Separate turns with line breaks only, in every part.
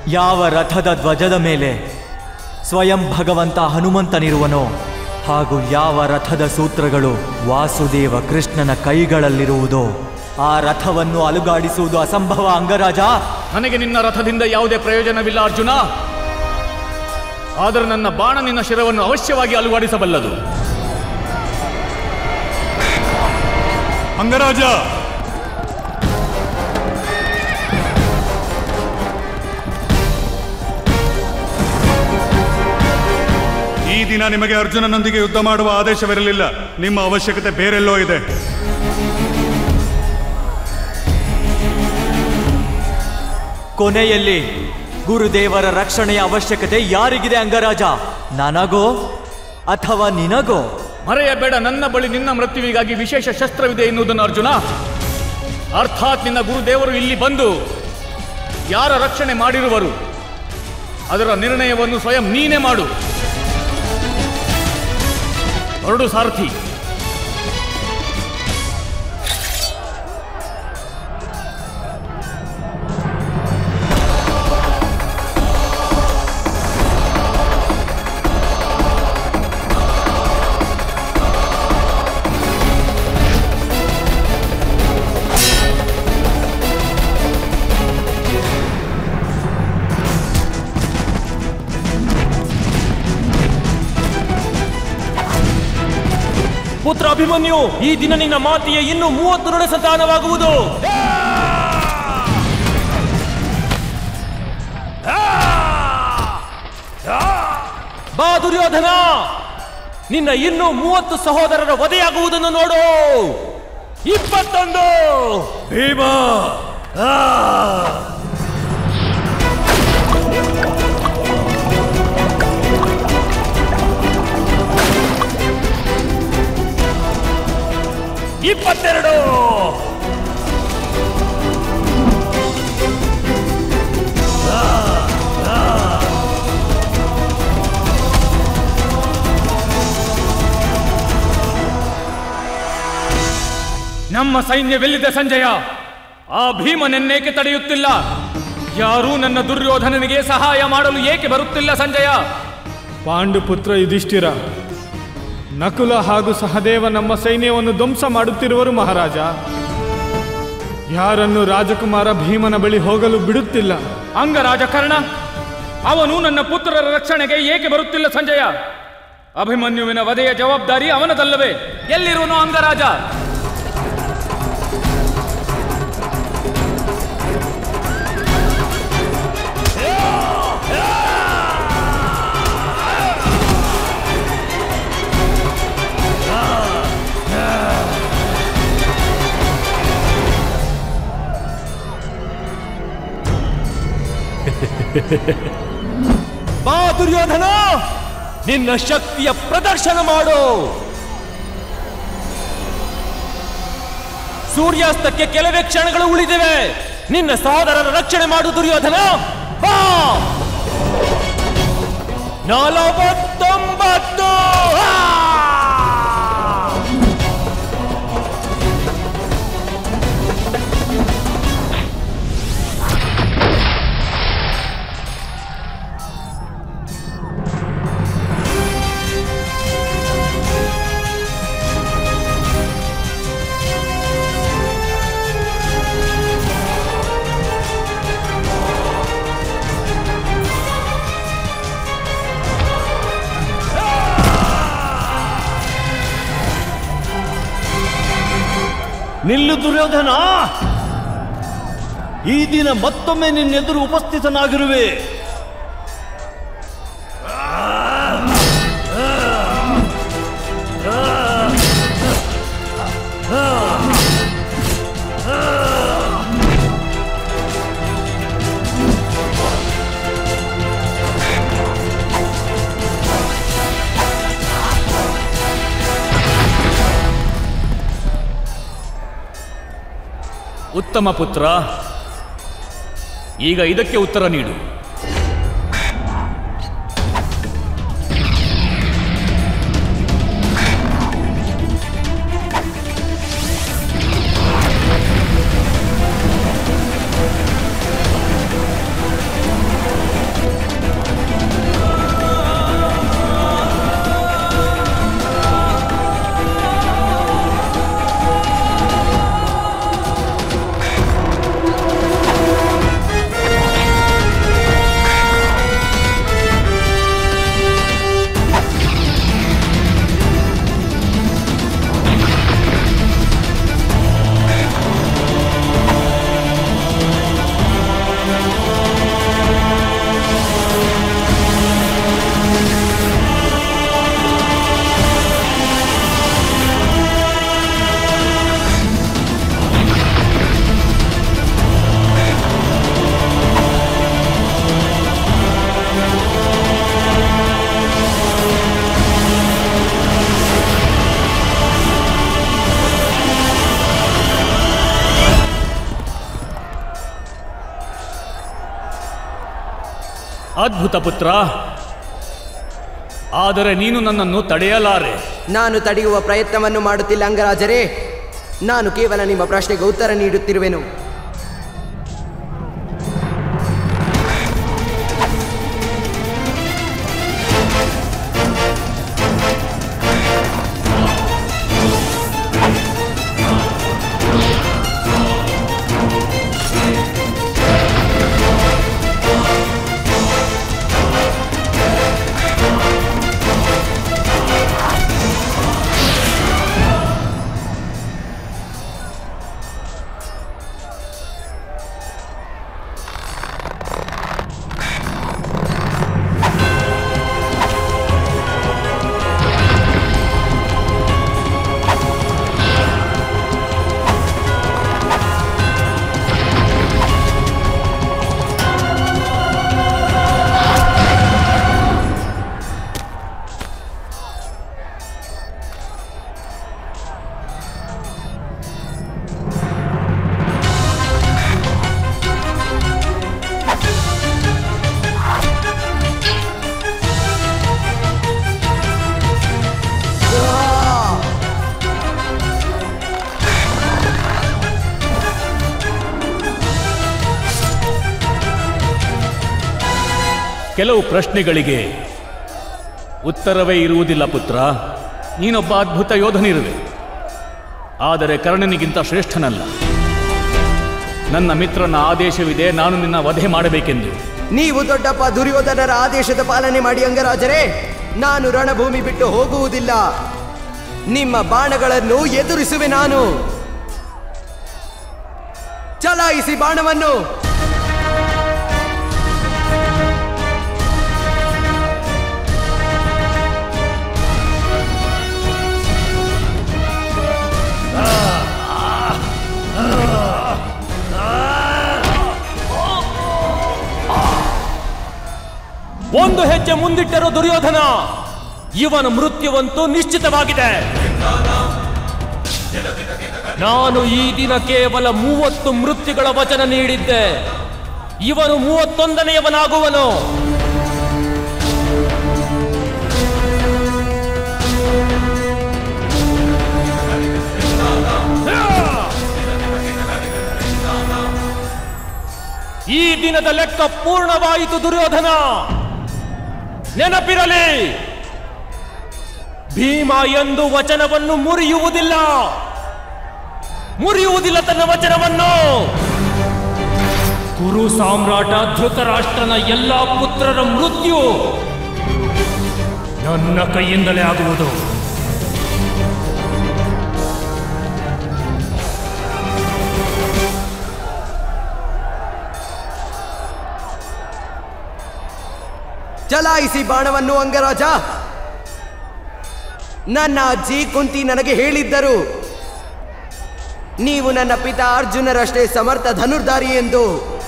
ಯಾವ ರಥದ ಧ್ವಜದ ಮೇಲೆ ಸ್ವಯಂ ಭಗವಂತ ಹನುಮಂತನಿರುವನೋ ಹಾಗೂ ಯಾವ ರಥದ ಸೂತ್ರಗಳು ವಾಸುದೇವ ಕೃಷ್ಣನ ಕೈಗಳಲ್ಲಿರುವುದೋ ಆ ರಥವನ್ನು ಅಲುಗಾಡಿಸುವುದು ಅಸಂಭವ ಅಂಗರಾಜ.
ನನಗೆ ನಿನ್ನ ರಥದಿಂದ ಯಾವುದೇ ಪ್ರಯೋಜನವಿಲ್ಲ ಅರ್ಜುನ. ಆದರೆ ನನ್ನ ಬಾಣ ನಿನ್ನ ಶಿರವನ್ನು ಅವಶ್ಯವಾಗಿ ಅಲುಗಾಡಿಸಬಲ್ಲದು.
ಅಂಗರಾಜ, ಈ ದಿನ ನಿಮಗೆ ಅರ್ಜುನನೊಂದಿಗೆ ಯುದ್ಧ ಮಾಡುವ ಆದೇಶವಿರಲಿಲ್ಲ. ನಿಮ್ಮ ಅವಶ್ಯಕತೆ ಬೇರೆಲ್ಲೋ ಇದೆ.
ಕೊನೆಯಲ್ಲಿ ಗುರುದೇವರ ರಕ್ಷಣೆಯ ಅವಶ್ಯಕತೆ ಯಾರಿಗಿದೆ ಅಂಗರಾಜ? ನನಗೋ ಅಥವಾ ನಿನಗೋ?
ಮರೆಯಬೇಡ, ನನ್ನ ಬಳಿ ನಿನ್ನ ಮೃತ್ಯುವಿಗಾಗಿ ವಿಶೇಷ ಶಸ್ತ್ರವಿದೆ ಎನ್ನುವುದನ್ನು ಅರ್ಜುನ. ಅರ್ಥಾತ್ ನಿನ್ನ ಗುರುದೇವರು ಇಲ್ಲಿ ಬಂದು ಯಾರ ರಕ್ಷಣೆ ಮಾಡಿರುವರು ಅದರ ನಿರ್ಣಯವನ್ನು ಸ್ವಯಂ ನೀನೇ ಮಾಡು. ಹೊರಡು ಸಾರಥಿ.
ಪುತ್ರ ಅಭಿಮನ್ಯು, ಈ ದಿನ ನಿನ್ನ ಮಾತೆಯ ಇನ್ನು 30 ನೊಣ ಸಂತಾನವಾಗುವುದು. ಬಾ ದುರ್ಯೋಧನ, ನಿನ್ನ ಇನ್ನು 30 ಸಹೋದರರ ವಧೆಯಾಗುವುದನ್ನು ನೋಡು. 21
ಭೀಮಾ.
ನಮ್ಮ ಸೈನ್ಯವೆಲ್ಲಿದೆ ಸಂಜಯ? ಆ ಭೀಮನೆನ್ನೇಕೆ ತಡೆಯುತ್ತಿಲ್ಲ? ಯಾರೂ ನನ್ನ ದುರ್ಯೋಧನನಿಗೆ ಸಹಾಯ ಮಾಡಲು ಏಕೆ ಬರುತ್ತಿಲ್ಲ ಸಂಜಯ?
ಪಾಂಡುಪುತ್ರ ಯುಧಿಷ್ಠಿರ, ನಕುಲ ಹಾಗೂ ಸಹದೇವ ನಮ್ಮ ಸೈನ್ಯವನ್ನು ಧ್ವಂಸ ಮಾಡುತ್ತಿರುವರು ಮಹಾರಾಜ. ಯಾರನ್ನು ರಾಜಕುಮಾರ ಭೀಮನ ಬಳಿ ಹೋಗಲು ಬಿಡುತ್ತಿಲ್ಲ.
ಅಂಗರಾಜ ಕರ್ಣ, ಅವನು ನನ್ನ ಪುತ್ರರ ರಕ್ಷಣೆಗೆ ಏಕೆ ಬರುತ್ತಿಲ್ಲ ಸಂಜಯ? ಅಭಿಮನ್ಯುವಿನ ವಧೆಯ ಜವಾಬ್ದಾರಿ ಅವನದಲ್ಲವೇ? ಎಲ್ಲಿರುವನು ಅಂಗರಾಜ?
ಬಾ ದುರ್ಯೋಧನ, ನಿನ್ನ ಶಕ್ತಿಯ ಪ್ರದರ್ಶನ ಮಾಡು. ಸೂರ್ಯಾಸ್ತಕ್ಕೆ ಕೆಲವೇ ಕ್ಷಣಗಳು ಉಳಿದಿವೆ. ನಿನ್ನ ಸಹೋದರರ ರಕ್ಷಣೆ ಮಾಡು ದುರ್ಯೋಧನ. ಬಾ. 49.
ನಿಲ್ಲು ದುರ್ಯೋಧನ, ಈ ದಿನ ಮತ್ತೊಮ್ಮೆ ನಿನ್ನೆದುರು ಉಪಸ್ಥಿತನಾಗಿರುವೆ.
ಉತ್ತಮ ಪುತ್ರ, ಈಗ ಇದಕ್ಕೆ ಉತ್ತರ ನೀಡು. ಅದ್ಭುತ ಪುತ್ರ. ಆದರೆ ನೀನು ನನ್ನನ್ನು ತಡೆಯಲಾರೆ.
ನಾನು ತಡೆಯುವ ಪ್ರಯತ್ನವನ್ನು ಮಾಡುತ್ತಿಲ್ಲ ಅಂಗರಾಜರೇ. ನಾನು ಕೇವಲ ನಿಮ್ಮ ಪ್ರಶ್ನೆಗೆ ಉತ್ತರ ನೀಡುತ್ತಿರುವೆನು.
ಕೆಲವು ಪ್ರಶ್ನೆಗಳಿಗೆ ಉತ್ತರವೇ ಇರುವುದಿಲ್ಲ ಪುತ್ರ. ನೀನೊಬ್ಬ ಅದ್ಭುತ ಯೋಧನಿರುವೆ, ಆದರೆ ಕರ್ಣನಿಗಿಂತ ಶ್ರೇಷ್ಠನಲ್ಲ. ನನ್ನ ಮಿತ್ರನ ಆದೇಶವಿದೆ, ನಾನು ನಿನ್ನ ವಧೆ ಮಾಡಬೇಕೆಂದು.
ನೀವು ದೊಡ್ಡಪ್ಪ ದುರ್ಯೋಧನರ ಆದೇಶದ ಪಾಲನೆ ಮಾಡಿ ಅಂಗರಾಜರೇ. ನಾನು ರಣಭೂಮಿ ಬಿಟ್ಟು ಹೋಗುವುದಿಲ್ಲ. ನಿಮ್ಮ ಬಾಣಗಳನ್ನು ಎದುರಿಸುವೆ ನಾನು. ಚಲಾಯಿಸಿ ಬಾಣವನ್ನು.
ಒಂದು ಹೆಜ್ಜೆ ಮುಂದಿಟ್ಟರು ದುರ್ಯೋಧನ. ಇವನ ಮೃತ್ಯುವಂತೂ ನಿಶ್ಚಿತವಾಗಿದೆ. ನಾನು ಈ ದಿನ ಕೇವಲ 30 ಮೃತ್ಯುಗಳ ವಚನ ನೀಡಿದ್ದೆ. ಇವನು 31ನೇಯವನಾಗುವನು. ಈ ದಿನದ ಲೆಕ್ಕ ಪೂರ್ಣವಾಯಿತು ದುರ್ಯೋಧನ. ನೆನಪಿರಲಿ, ಭೀಮ ಎಂದು ವಚನವನ್ನು ಮುರಿಯುವುದಿಲ್ಲ ತನ್ನ ವಚನವನ್ನು. ಕುರು ಸಾಮ್ರಾಟ ಧೃತರಾಷ್ಟ್ರನ ಎಲ್ಲಾ ಪುತ್ರರ ಮೃತ್ಯು ನನ್ನ ಕೈಯಿಂದಲೇ ಆಗುವುದು.
ಚಲಾಯಿಸಿ ಬಾಣವನ್ನು ಅಂಗರಾಜ. ನನ್ನ ಅಜ್ಜಿ ಕುಂತಿ ನನಗೆ ಹೇಳಿದ್ದರು, ನೀವು ನನ್ನ ಪಿತಾ ಅರ್ಜುನರಷ್ಟೇ ಸಮರ್ಥ ಧನುರ್ಧಾರಿ ಎಂದು.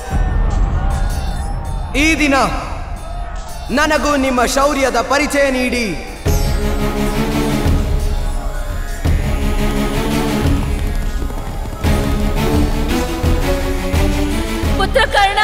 ಈ ದಿನ ನನಗೂ ನಿಮ್ಮ ಶೌರ್ಯದ ಪರಿಚಯ ನೀಡಿ.
ಪುತ್ರ ಕರ್ಣ,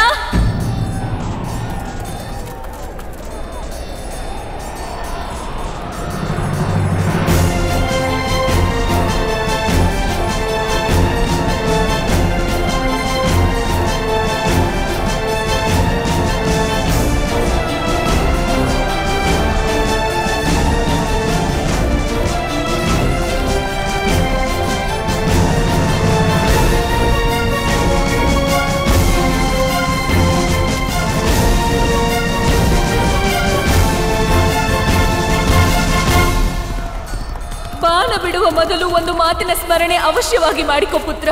ಬಿಡುವ ಮೊದಲು ಒಂದು ಮಾತಿನ ಸ್ಮರಣೆ ಅವಶ್ಯವಾಗಿ ಮಾಡಿಕೊ ಪುತ್ರ.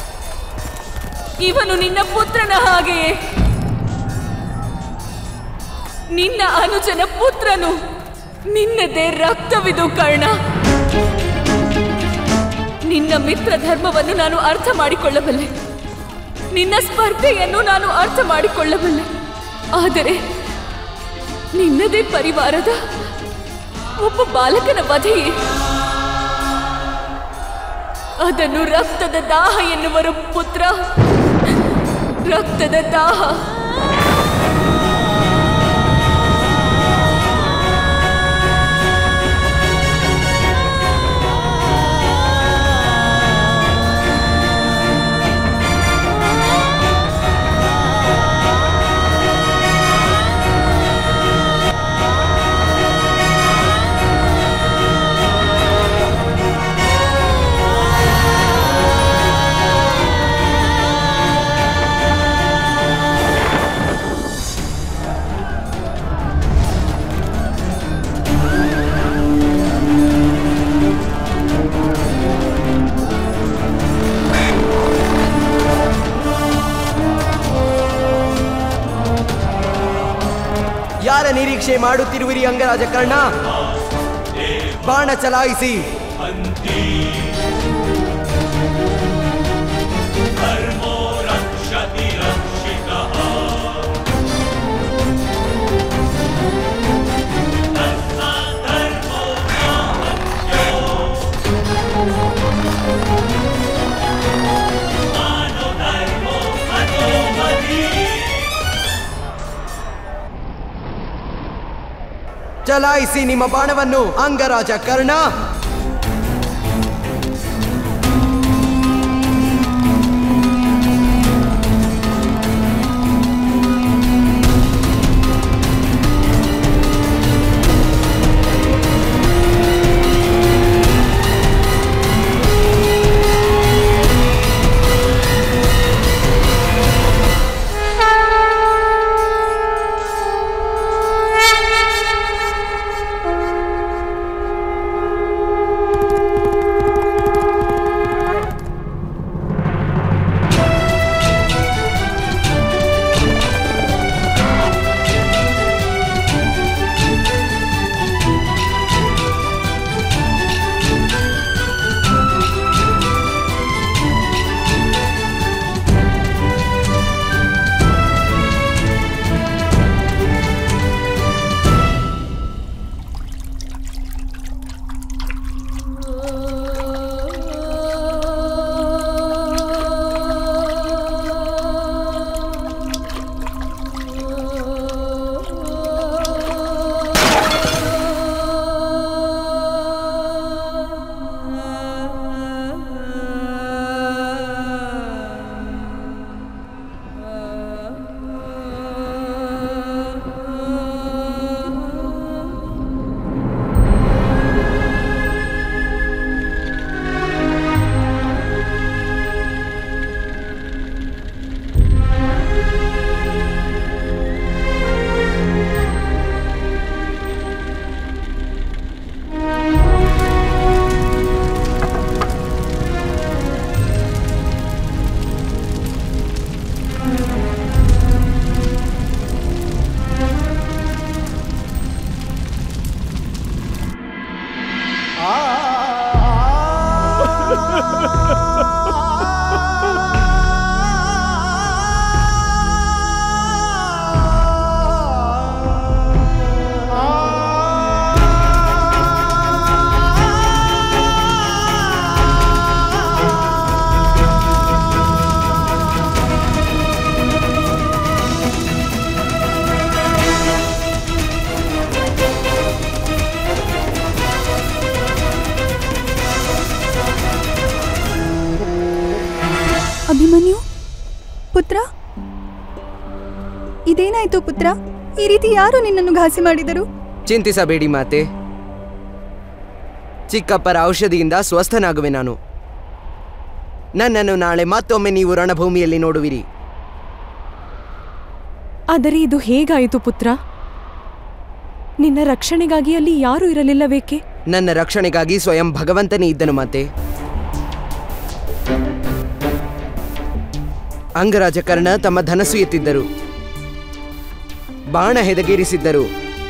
ಇವನು ನಿನ್ನ ಪುತ್ರನ ಹಾಗೆಯೇ, ನಿನ್ನ ಅನುಜನ ಪುತ್ರನು. ನಿನ್ನದೇ ರಕ್ತವಿದು ಕರ್ಣ. ನಿನ್ನ ಮಿತ್ರ ಧರ್ಮವನ್ನು ನಾನು ಅರ್ಥ ಮಾಡಿಕೊಳ್ಳಬಲ್ಲೆ, ನಿನ್ನ ಸ್ಪರ್ಧೆಯನ್ನು ನಾನು ಅರ್ಥ ಮಾಡಿಕೊಳ್ಳಬಲ್ಲೆ. ಆದರೆ ನಿನ್ನದೇ ಪರಿವಾರದ ಒಬ್ಬ ಬಾಲಕನ ವಧೆಯೇ, ಅದನ್ನು ರಕ್ತದ ದಾಹ ಎನ್ನುವರು ಪುತ್ರ. ರಕ್ತದ ದಾಹ.
ಪರೀಕ್ಷೆ ಮಾಡುತ್ತಿರುವಿರಿ ಅಂಗರಾಜ ಕರ್ಣ. ಬಾಣ ಚಲಾಯಿಸಿ. ಚಲಾಯಿಸಿ ನಿಮ್ಮ ಬಾಣವನ್ನು ಅಂಗರಾಜ ಕರ್ಣ.
ಅಭಿಮನ್ಯು ಪುತ್ರ, ಇದೇನಾಯ್ತು ಪುತ್ರ? ಈ ರೀತಿ ಯಾರು ನಿನ್ನನ್ನು ಘಾಸಿ ಮಾಡಿದರು?
ಚಿಂತಿಸಬೇಡಿ ಮಾತೆ, ಚಿಕ್ಕಪ್ಪರ ಔಷಧಿಯಿಂದ ಸ್ವಸ್ಥನಾಗುವೆ ನಾನು. ನನ್ನನ್ನು ನಾಳೆ ಮತ್ತೊಮ್ಮೆ ನೀವು ರಣಭೂಮಿಯಲ್ಲಿ ನೋಡುವಿರಿ.
ಆದರೆ ಇದು ಹೇಗಾಯಿತು ಪುತ್ರ? ನಿನ್ನ ರಕ್ಷಣೆಗಾಗಿ ಅಲ್ಲಿ ಯಾರೂ ಇರಲಿಲ್ಲವೇಕೆ?
ನನ್ನ ರಕ್ಷಣೆಗಾಗಿ ಸ್ವಯಂ ಭಗವಂತನೇ ಇದ್ದನು ಮಾತೆ. ಅಂಗರಾಜ ಕರ್ಣ ತಮ್ಮ ಧನಸ್ಸು ಎತ್ತಿದ್ದರು, ಬಾಣ ಹೆದಗೇರಿಸಿದ್ದರು.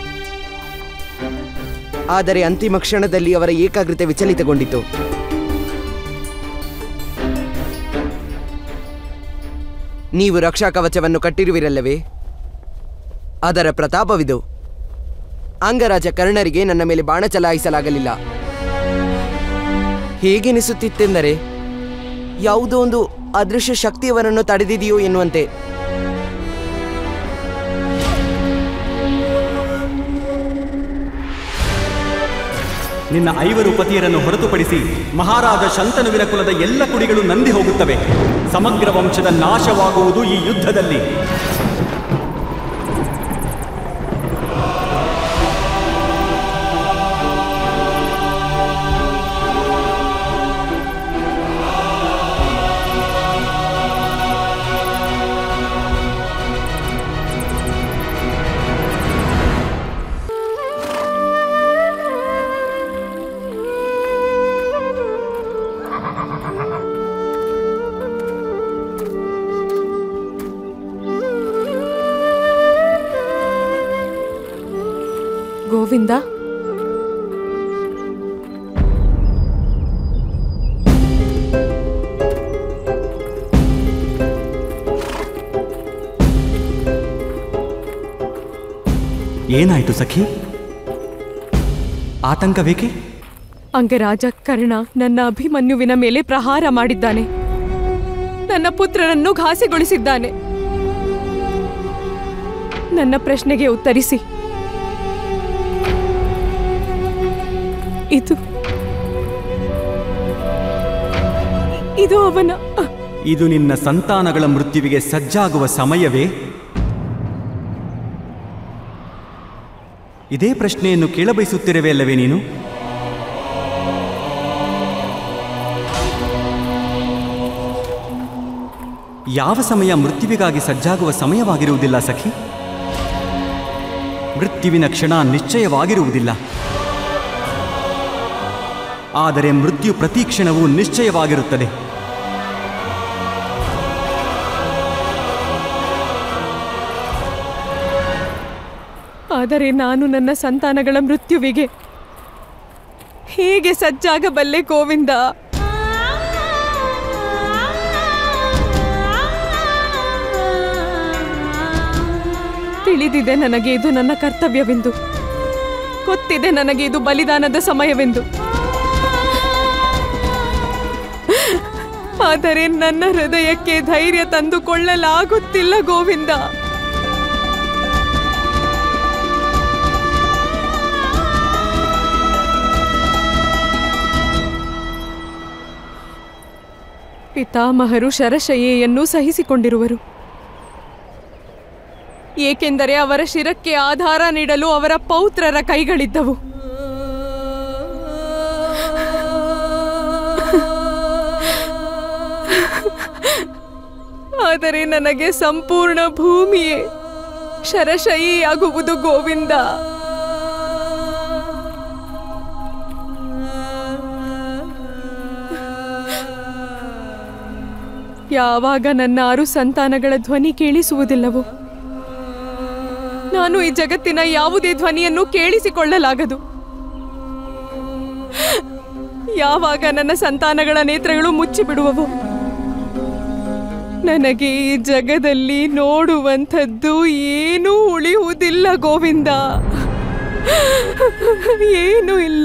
ಆದರೆ ಅಂತಿಮ ಕ್ಷಣದಲ್ಲಿ ಅವರ ಏಕಾಗ್ರತೆ ವಿಚಲಿತಗೊಂಡಿತು. ನೀವು ರಕ್ಷಾ ಕವಚವನ್ನು ಕಟ್ಟಿರುವಿರಲ್ಲವೇ? ಅದರ ಪ್ರತಾಪವಿದು. ಅಂಗರಾಜ ಕರ್ಣರಿಗೆ ನನ್ನ ಮೇಲೆ ಬಾಣ ಚಲಾಯಿಸಲಾಗಲಿಲ್ಲ. ಹೇಗೆನಿಸುತ್ತಿತ್ತೆಂದರೆ ಯಾವುದೋ ಒಂದು ಅದೃಶ್ಯ ಶಕ್ತಿಯವರನ್ನು ತಡೆದಿದೆಯೋ ಎನ್ನುವಂತೆ.
ನಿನ್ನ 5 ಪತಿಯರನ್ನು ಹೊರತುಪಡಿಸಿ ಮಹಾರಾಜ ಶಂತನುವಿನ ಕುಲದ ಎಲ್ಲ ಕುಡಿಗಳು ನಂದಿ ಹೋಗುತ್ತವೆ. ಸಮಗ್ರ ವಂಶದ ನಾಶವಾಗುವುದು ಈ ಯುದ್ಧದಲ್ಲಿ.
ಗೋವಿಂದ,
ಏನಾಯಿತು ಸಖಿ? ಆತಂಕವೇಕೆ?
ಅಂಗರಾಜ ಕರ್ಣ ನನ್ನ ಅಭಿಮನ್ಯುವಿನ ಮೇಲೆ ಪ್ರಹಾರ ಮಾಡಿದ್ದಾನೆ. ನನ್ನ ಪುತ್ರನನ್ನು ಘಾಸಿಗೊಳಿಸಿದ್ದಾನೆ. ನನ್ನ ಪ್ರಶ್ನೆಗೆ ಉತ್ತರಿಸಿ. ಇದು ಅವನ...
ಇದು ನಿನ್ನ ಸಂತಾನಗಳ ಮೃತ್ಯುವಿಗೆ ಸಜ್ಜಾಗುವ ಸಮಯವೇ? ಇದೇ ಪ್ರಶ್ನೆಯನ್ನು ಕೇಳಬಯಸುತ್ತಿರುವೆ ಅಲ್ಲವೇ ನೀನು? ಯಾವ ಸಮಯ ಮೃತ್ಯುವಿಗಾಗಿ ಸಜ್ಜಾಗುವ ಸಮಯವಾಗಿರುವುದಿಲ್ಲ ಸಖಿ. ಮೃತ್ಯುವಿನ ಕ್ಷಣ ನಿಶ್ಚಯವಾಗಿರುವುದಿಲ್ಲ. ಆದರೆ ಮೃತ್ಯು ಪ್ರತಿ ಕ್ಷಣವೂ ನಿಶ್ಚಯವಾಗಿರುತ್ತದೆ.
ಆದರೆ ನಾನು ನನ್ನ ಸಂತಾನಗಳ ಮೃತ್ಯುವಿಗೆ ಹೇಗೆ ಸಜ್ಜಾಗಬಲ್ಲೆ ಗೋವಿಂದ? ತಿಳಿದಿದೆ ನನಗೆ ಇದು ನನ್ನ ಕರ್ತವ್ಯವೆಂದು. ಗೊತ್ತಿದೆ ನನಗೆ ಇದು ಬಲಿದಾನದ ಸಮಯವೆಂದು. ಆದರೆ ನನ್ನ ಹೃದಯಕ್ಕೆ ಧೈರ್ಯ ತಂದುಕೊಳ್ಳಲಾಗುತ್ತಿಲ್ಲ ಗೋವಿಂದ. ಪಿತಾಮಹರು ಶರಶಯ್ಯೆಯನ್ನು ಸಹಿಸಿಕೊಂಡಿರುವರು. ಏಕೆಂದರೆ ಅವರ ಶಿರಕ್ಕೆ ಆಧಾರ ನೀಡಲು ಅವರ ಪೌತ್ರರ ಕೈಗಳಿದ್ದವು. ಆದರೆ ನನಗೆ ಸಂಪೂರ್ಣ ಭೂಮಿಯೇ ಶರಶಯ್ಯೆಯಾಗುವುದು ಗೋವಿಂದ. ಯಾವಾಗ ನನ್ನ 6 ಸಂತಾನಗಳ ಧ್ವನಿ ಕೇಳಿಸುವುದಿಲ್ಲವೋ ನಾನು ಈ ಜಗತ್ತಿನ ಯಾವುದೇ ಧ್ವನಿಯನ್ನು ಕೇಳಿಸಿಕೊಳ್ಳಲಾಗದು. ಯಾವಾಗ ನನ್ನ ಸಂತಾನಗಳ ನೇತ್ರಗಳು ಮುಚ್ಚಿಬಿಡುವವೋ ನನಗೆ ಈ ಜಗದಲ್ಲಿ ನೋಡುವಂಥದ್ದು ಏನೂ ಉಳಿಯುವುದಿಲ್ಲ ಗೋವಿಂದ. ಏನೂ ಇಲ್ಲ.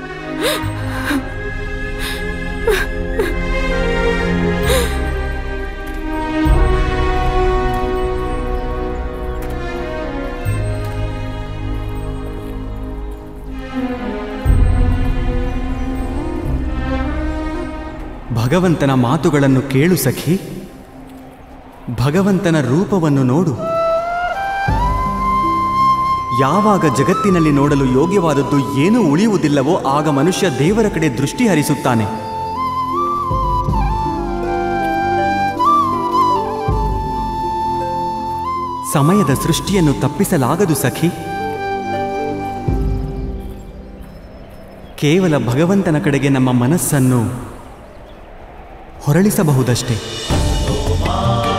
ಭಗವಂತನ ಮಾತುಗಳನ್ನು ಕೇಳು ಸಖಿ. ಭಗವಂತನ ರೂಪವನ್ನು ನೋಡು. ಯಾವಾಗ ಜಗತ್ತಿನಲ್ಲಿ ನೋಡಲು ಯೋಗ್ಯವಾದದ್ದು ಏನೂ ಉಳಿಯುವುದಿಲ್ಲವೋ ಆಗ ಮನುಷ್ಯ ದೇವರ ಕಡೆ ದೃಷ್ಟಿ ಹರಿಸುತ್ತಾನೆ. ಸಮಯದ ಸೃಷ್ಟಿಯನ್ನು ತಪ್ಪಿಸಲಾಗದು ಸಖಿ. ಕೇವಲ ಭಗವಂತನ ಕಡೆಗೆ ನಮ್ಮ ಮನಸ್ಸನ್ನು ಹೊರಳಿಸಬಹುದಷ್ಟೇ.